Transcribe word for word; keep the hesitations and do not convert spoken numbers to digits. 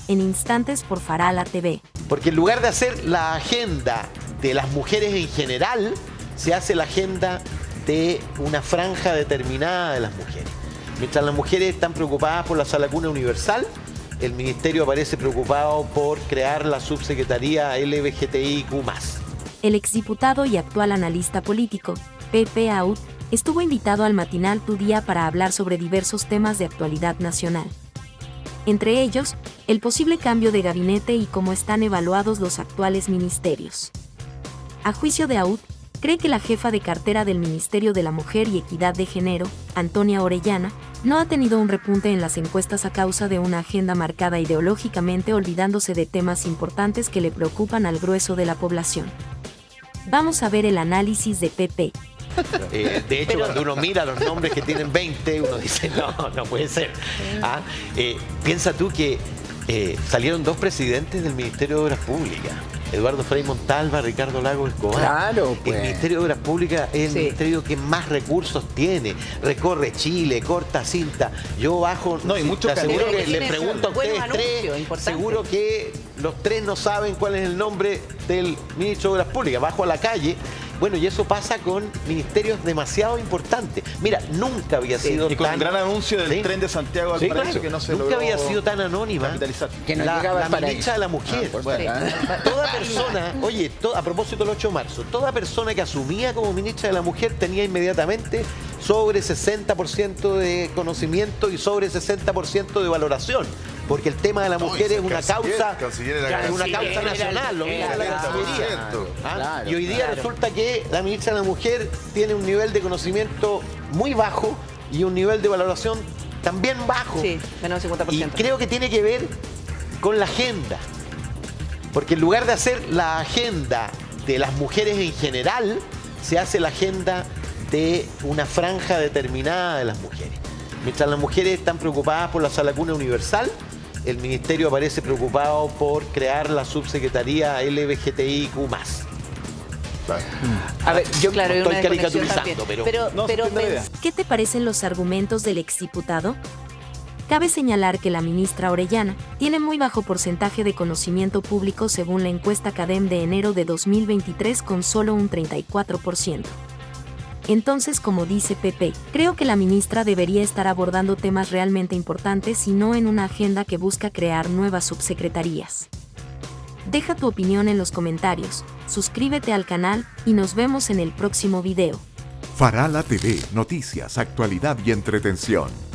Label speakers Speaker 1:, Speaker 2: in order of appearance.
Speaker 1: en instantes por Farala T V.
Speaker 2: Porque en lugar de hacer la agenda de las mujeres en general, se hace la agenda de una franja determinada de las mujeres. Mientras las mujeres están preocupadas por la sala cuna universal, el ministerio aparece preocupado por crear la subsecretaría L G B T I Q más.
Speaker 1: El exdiputado y actual analista político, Pepe Aut, estuvo invitado al matinal Tu Día para hablar sobre diversos temas de actualidad nacional. Entre ellos, el posible cambio de gabinete y cómo están evaluados los actuales ministerios. A juicio de Aut, cree que la jefa de cartera del Ministerio de la Mujer y Equidad de Género, Antonia Orellana, no ha tenido un repunte en las encuestas a causa de una agenda marcada ideológicamente, olvidándose de temas importantes que le preocupan al grueso de la población. Vamos a ver el análisis de Pepe.
Speaker 2: Eh, de hecho, Pero... cuando uno mira los nombres que tienen veinte, uno dice, no, no puede ser. ¿Ah? Eh, piensa tú que eh, salieron dos presidentes del Ministerio de Obras Públicas. Eduardo Frei Montalva, Ricardo Lagos Escobar.
Speaker 3: Claro, pues.
Speaker 2: El Ministerio de Obras Públicas es el
Speaker 3: sí.
Speaker 2: ministerio que más recursos tiene. Recorre Chile, corta cinta. Yo bajo...
Speaker 4: No, y muchos
Speaker 2: te aseguro que le
Speaker 3: tiene
Speaker 2: pregunto a ustedes
Speaker 3: anuncio,
Speaker 2: tres,
Speaker 3: importante.
Speaker 2: seguro que los tres no saben cuál es el nombre del ministro de Obras Públicas. Bajo a la calle. Bueno, y eso pasa con ministerios demasiado importantes. Mira, nunca había
Speaker 4: sí.
Speaker 2: sido
Speaker 4: y con
Speaker 2: tan...
Speaker 4: el gran anuncio del
Speaker 2: ¿sí?
Speaker 4: tren de Santiago al
Speaker 2: sí,
Speaker 4: Paraíso,
Speaker 2: claro.
Speaker 4: que no se
Speaker 2: Nunca
Speaker 4: logró
Speaker 2: había sido tan anónima
Speaker 4: capitalizar.
Speaker 3: Que no
Speaker 2: la,
Speaker 3: llegaba
Speaker 2: la
Speaker 3: al Paraíso.
Speaker 2: ministra de la Mujer.
Speaker 3: Ah, bueno,
Speaker 2: toda persona, oye, to, a propósito del ocho de marzo, toda persona que asumía como ministra de la Mujer tenía inmediatamente sobre sesenta por ciento de conocimiento y sobre sesenta por ciento de valoración. Porque el tema de la mujer no, es una causa, es una causa nacional, lo mismo la Cancillería. ¿Ah? Claro, y hoy día claro. resulta que la ministra de la Mujer tiene un nivel de conocimiento muy bajo y un nivel de valoración también bajo.
Speaker 3: Sí, menos del cincuenta por ciento.
Speaker 2: Y creo que tiene que ver con la agenda. Porque en lugar de hacer la agenda de las mujeres en general, se hace la agenda de una franja determinada de las mujeres. Mientras las mujeres están preocupadas por la sala cuna universal, el ministerio aparece preocupado por crear la subsecretaría L G B T I Q más.
Speaker 3: A ver, yo
Speaker 2: claro, no estoy caricaturizando, pero...
Speaker 3: pero,
Speaker 4: no,
Speaker 3: pero
Speaker 1: ¿Qué te parecen los argumentos del exdiputado? Cabe señalar que la ministra Orellana tiene muy bajo porcentaje de conocimiento público según la encuesta CADEM de enero de dos mil veintitrés, con solo un treinta y cuatro por ciento. Entonces, como dice Pepe, creo que la ministra debería estar abordando temas realmente importantes y no en una agenda que busca crear nuevas subsecretarías. Deja tu opinión en los comentarios, suscríbete al canal y nos vemos en el próximo video.
Speaker 5: Farala T V, noticias, actualidad y entretención.